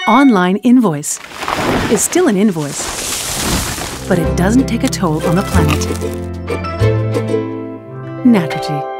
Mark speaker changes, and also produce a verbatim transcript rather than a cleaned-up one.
Speaker 1: online invoice is still an invoice, but it doesn't take a toll on the planet. Naturgy.